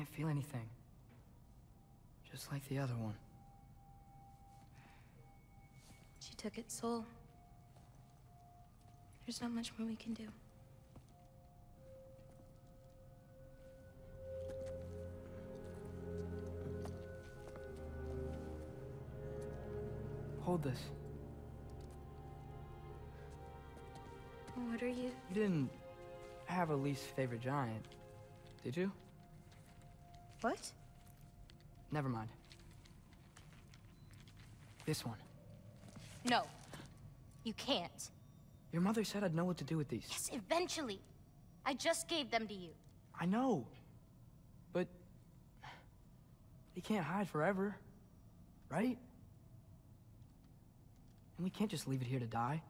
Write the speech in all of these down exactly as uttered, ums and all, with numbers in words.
can't feel anything. Just like the other one. She took its soul. There's not much more we can do. Hold this. What are you? You didn't have a least favorite giant, did you? What? Never mind. This one. No. You can't. Your mother said I'd know what to do with these. Yes, eventually. I just gave them to you. I know. But... they can't hide forever. Right? And we can't just leave it here to die.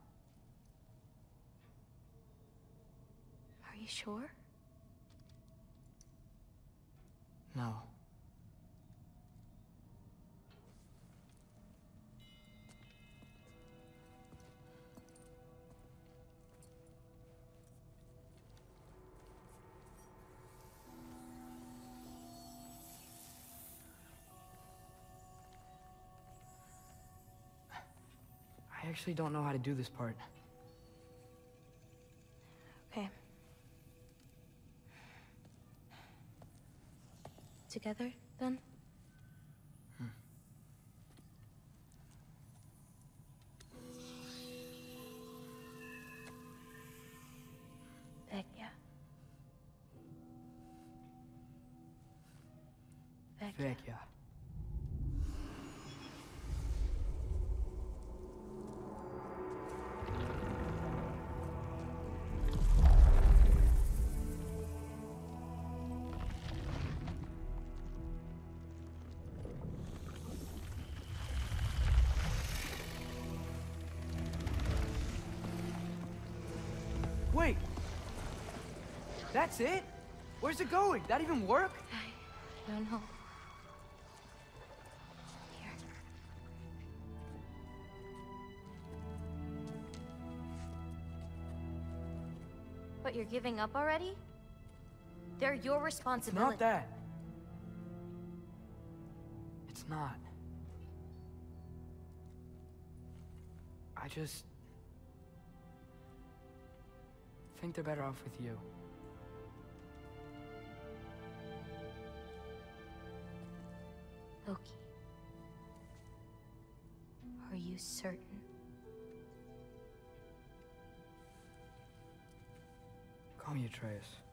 Are you sure? No. I actually don't know how to do this part. Okay. Together, then? Hmm. Vecchia. Vecchia. Vecchia. Wait! That's it? Where's it going? That even work? I don't know. Here. But you're giving up already? They're your It's responsibility. not that. It's not. I just... think they're better off with you. Loki. Are you certain? Call me Atreus.